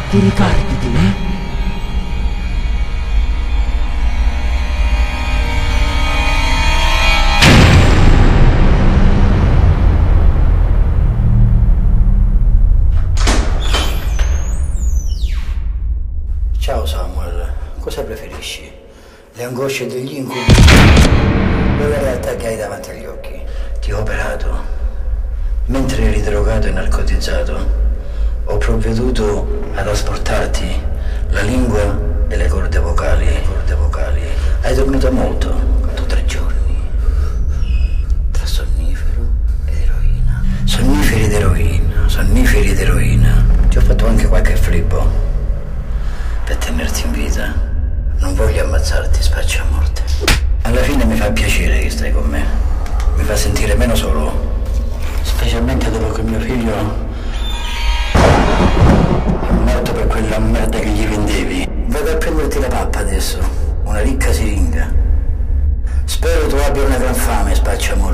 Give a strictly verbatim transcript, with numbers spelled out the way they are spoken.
Ti ricordi di me? Ciao Samuel, cosa preferisci? Le angosce degli incubi o la realtà che hai davanti agli occhi? Ti ho operato. Mentre eri drogato e narcotizzato, ho provveduto ad asportarti la lingua e le corde vocali. Le corde vocali. Hai dormito molto, tu tre giorni, tra sonnifero ed eroina. Sonniferi ed eroina, sonniferi ed eroina. Ti ho fatto anche qualche flippo per tenerti in vita. Non voglio ammazzarti, spaccia a morte. Alla fine mi fa piacere che stai con me. Mi fa sentire meno solo. Specialmente dopo che mio figlio è morto per quella merda che gli vendevi. Vado a prenderti la pappa adesso. Una ricca siringa. Spero tu abbia una gran fame, spaccia a morte.